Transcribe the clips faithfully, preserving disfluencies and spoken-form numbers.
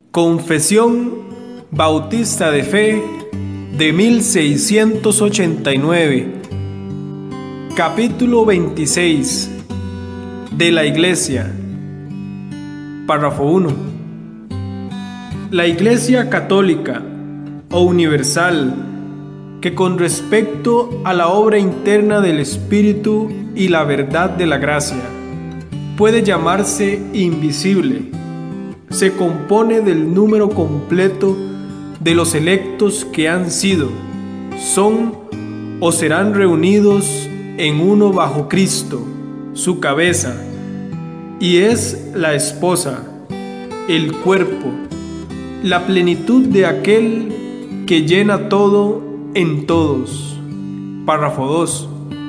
Confesión Bautista de Fe de mil seiscientos ochenta y nueve. Capítulo veintiséis de la Iglesia. Párrafo uno. La Iglesia católica o universal, que con respecto a la obra interna del Espíritu y la verdad de la gracia, puede llamarse invisible, se compone del número completo de los electos que han sido, son o serán reunidos en uno bajo Cristo, su cabeza, y es la esposa, el cuerpo, la plenitud de aquel que llena todo en todos. Párrafo dos.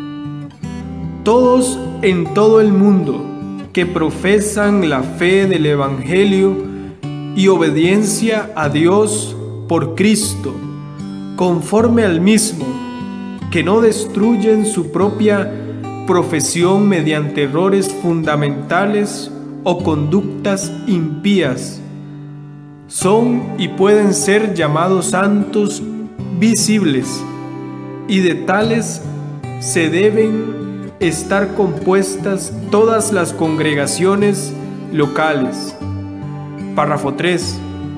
Todos en todo el mundo que profesan la fe del Evangelio y obediencia a Dios por Cristo, conforme al mismo, que no destruyen su propia profesión mediante errores fundamentales o conductas impías, son y pueden ser llamados santos visibles, y de tales se deben estar compuestas todas las congregaciones locales. Párrafo tres.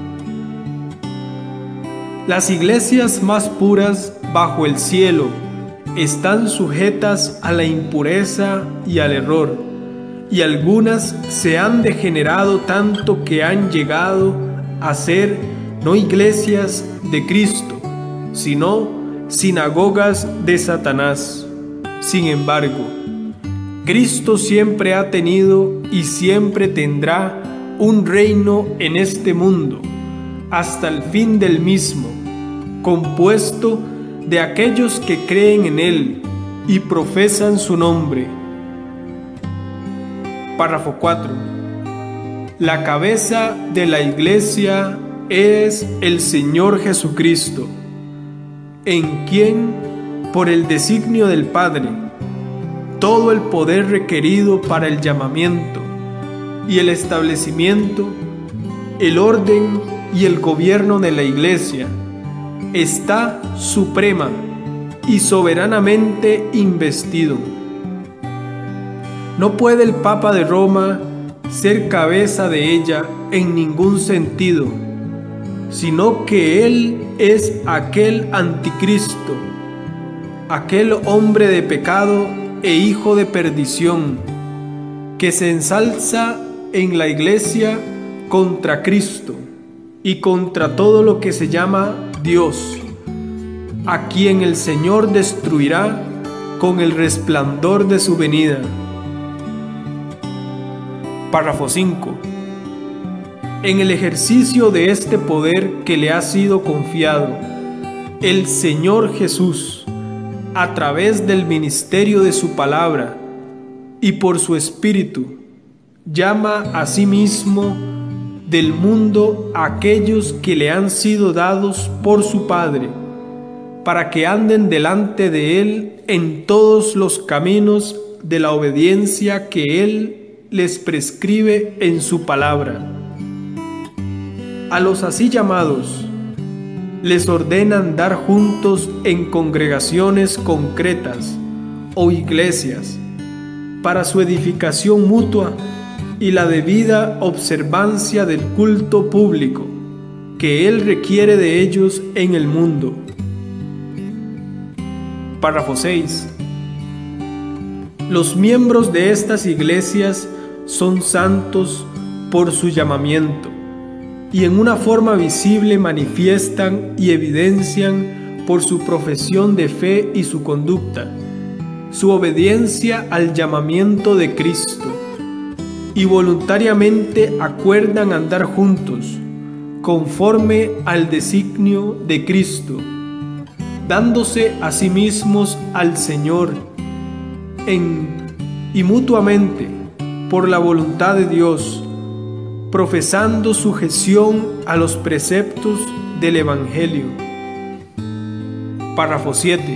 Las iglesias más puras bajo el cielo están sujetas a la impureza y al error, y algunas se han degenerado tanto que han llegado a ser no iglesias de Cristo, sino sinagogas de Satanás. Sin embargo, Cristo siempre ha tenido y siempre tendrá un reino en este mundo, hasta el fin del mismo, compuesto de aquellos que creen en Él y profesan su nombre. Párrafo cuatro. La cabeza de la Iglesia es el Señor Jesucristo, en quien, por el designio del Padre, todo el poder requerido para el llamamiento y el establecimiento, el orden y el gobierno de la Iglesia está suprema y soberanamente investido. No puede el Papa de Roma ser cabeza de ella en ningún sentido, sino que él es aquel anticristo, aquel hombre de pecado e hijo de perdición, que se ensalza en la Iglesia contra Cristo y contra todo lo que se llama Dios, a quien el Señor destruirá con el resplandor de su venida. Párrafo cinco. En el ejercicio de este poder que le ha sido confiado, el Señor Jesús, a través del ministerio de su palabra y por su Espíritu, llama a sí mismo del mundo a aquellos que le han sido dados por su Padre, para que anden delante de Él en todos los caminos de la obediencia que Él les prescribe en su palabra. A los así llamados les ordena andar juntos en congregaciones concretas o iglesias para su edificación mutua y la debida observancia del culto público que Él requiere de ellos en el mundo. Párrafo seis. Los miembros de estas iglesias son santos por su llamamiento, y en una forma visible manifiestan y evidencian por su profesión de fe y su conducta, su obediencia al llamamiento de Cristo, y voluntariamente acuerdan andar juntos, conforme al designio de Cristo, dándose a sí mismos al Señor, en, y mutuamente, por la voluntad de Dios, profesando sujeción a los preceptos del Evangelio. Párrafo siete.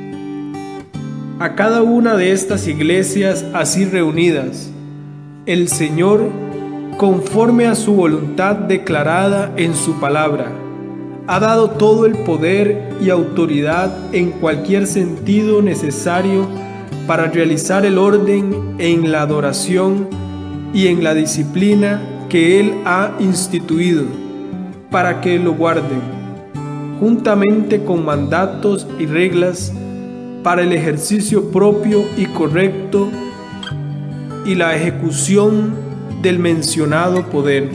A cada una de estas iglesias así reunidas, el Señor conforme a su voluntad declarada en su palabra. Ha dado todo el poder y autoridad en cualquier sentido necesario para realizar el orden en la adoración y en la disciplina que Él ha instituido, para que lo guarden, juntamente con mandatos y reglas para el ejercicio propio y correcto y la ejecución del mencionado poder.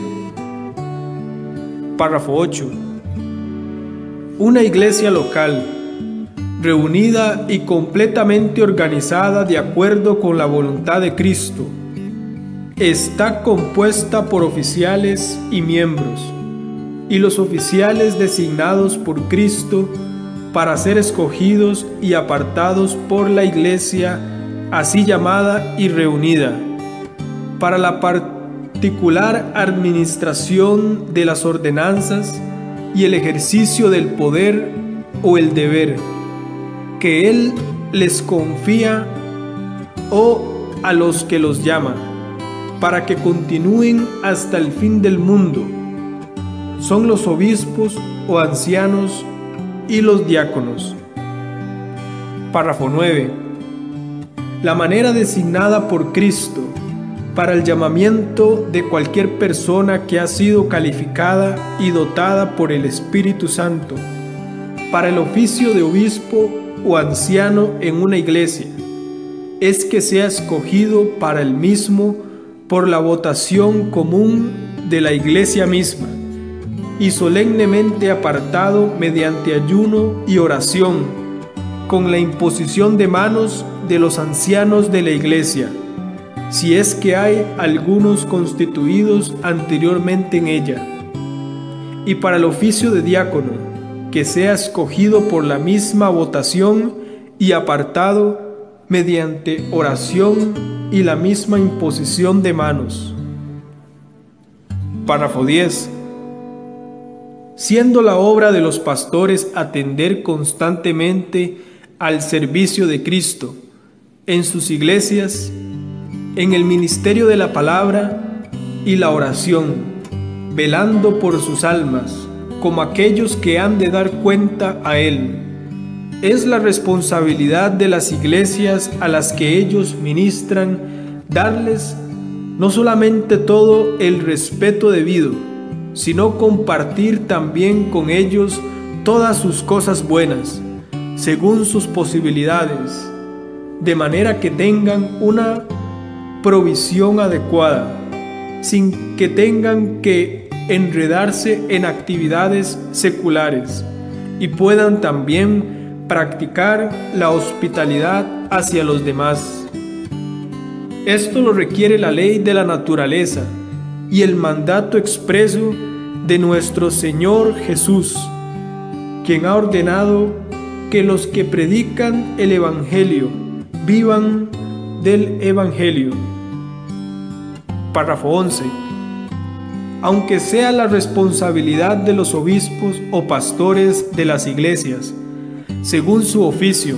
Párrafo ocho. Una iglesia local, reunida y completamente organizada de acuerdo con la voluntad de Cristo, está compuesta por oficiales y miembros, y los oficiales designados por Cristo para ser escogidos y apartados por la iglesia así llamada y reunida, para la particular administración de las ordenanzas y el ejercicio del poder o el deber que Él les confía o a los que los llama, para que continúen hasta el fin del mundo. Son los obispos o ancianos y los diáconos. Párrafo nueve. La manera designada por Cristo para el llamamiento de cualquier persona que ha sido calificada y dotada por el Espíritu Santo para el oficio de obispo o anciano en una iglesia es que sea escogido para el mismo por la votación común de la iglesia misma y solemnemente apartado mediante ayuno y oración, con la imposición de manos de los ancianos de la iglesia, si es que hay algunos constituidos anteriormente en ella, y para el oficio de diácono, que sea escogido por la misma votación y apartado mediante oración y la misma imposición de manos. Párrafo diez. Siendo la obra de los pastores atender constantemente al servicio de Cristo en sus iglesias, en el ministerio de la palabra y la oración, velando por sus almas, como aquellos que han de dar cuenta a Él. Es la responsabilidad de las iglesias a las que ellos ministran darles no solamente todo el respeto debido, sino compartir también con ellos todas sus cosas buenas, según sus posibilidades, de manera que tengan una provisión adecuada, sin que tengan que enredarse en actividades seculares, y puedan también practicar la hospitalidad hacia los demás. Esto lo requiere la ley de la naturaleza y el mandato expreso de nuestro Señor Jesús, quien ha ordenado que los que predican el Evangelio vivan del Evangelio. Párrafo once. Aunque sea la responsabilidad de los obispos o pastores de las iglesias, según su oficio,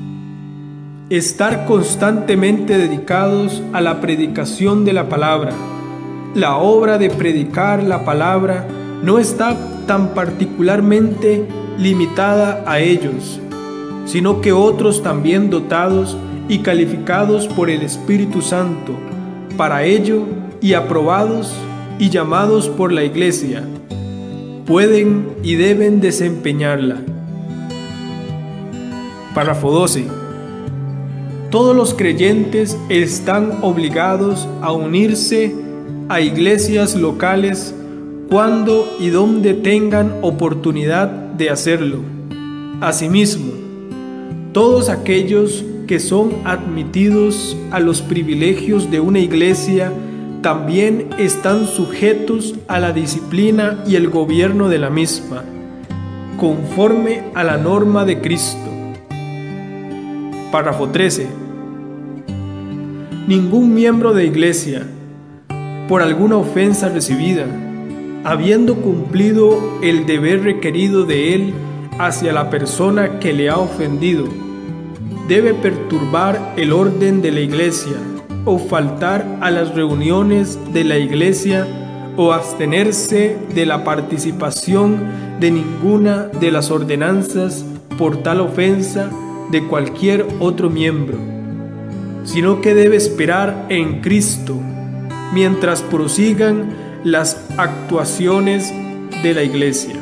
estar constantemente dedicados a la predicación de la palabra, la obra de predicar la palabra no está tan particularmente limitada a ellos, sino que otros también dotados y calificados por el Espíritu Santo para ello y aprobados y llamados por la Iglesia, pueden y deben desempeñarla. Párrafo doce. Todos los creyentes están obligados a unirse a iglesias locales cuando y donde tengan oportunidad de hacerlo. Asimismo, todos aquellos que son admitidos a los privilegios de una iglesia también están sujetos a la disciplina y el gobierno de la misma, conforme a la norma de Cristo. Párrafo trece. Ningún miembro de iglesia, por alguna ofensa recibida, habiendo cumplido el deber requerido de él hacia la persona que le ha ofendido, debe perturbar el orden de la iglesia o faltar a las reuniones de la iglesia o abstenerse de la participación de ninguna de las ordenanzas por tal ofensa de cualquier otro miembro, sino que debe esperar en Cristo mientras prosigan las actuaciones de la iglesia.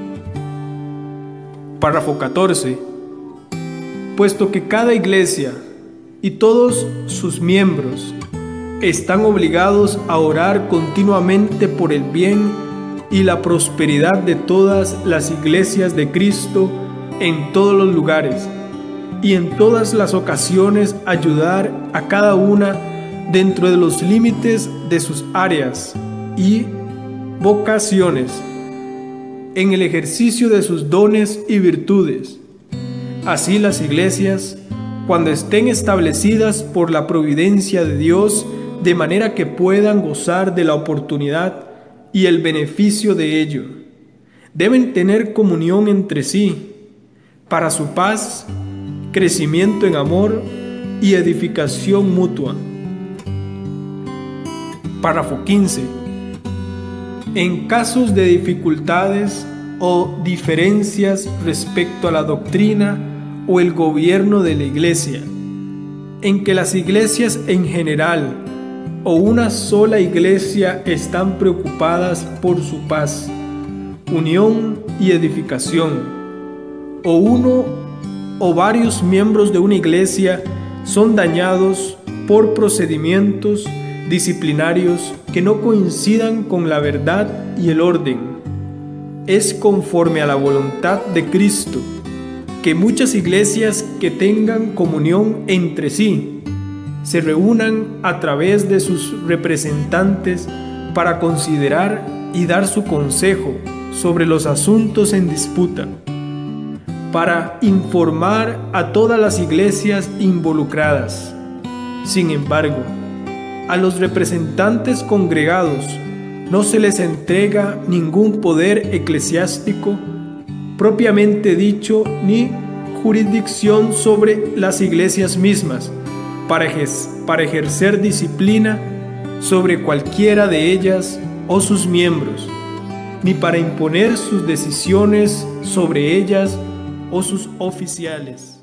Párrafo catorce. Puesto que cada iglesia y todos sus miembros están obligados a orar continuamente por el bien y la prosperidad de todas las iglesias de Cristo en todos los lugares, y en todas las ocasiones ayudar a cada una dentro de los límites de sus áreas y vocaciones, en el ejercicio de sus dones y virtudes. Así las iglesias, cuando estén establecidas por la providencia de Dios, de manera que puedan gozar de la oportunidad y el beneficio de ello, deben tener comunión entre sí, para su paz, crecimiento en amor y edificación mutua. Párrafo quince. En casos de dificultades o diferencias respecto a la doctrina o el gobierno de la iglesia, en que las iglesias en general o una sola iglesia están preocupadas por su paz, unión y edificación, o uno o varios miembros de una iglesia son dañados por procedimientos disciplinarios que no coincidan con la verdad y el orden, es conforme a la voluntad de Cristo que muchas iglesias que tengan comunión entre sí se reúnan a través de sus representantes para considerar y dar su consejo sobre los asuntos en disputa, para informar a todas las iglesias involucradas. Sin embargo, a los representantes congregados no se les entrega ningún poder eclesiástico propiamente dicho ni jurisdicción sobre las iglesias mismas para, ejer- para ejercer disciplina sobre cualquiera de ellas o sus miembros, ni para imponer sus decisiones sobre ellas o sus oficiales.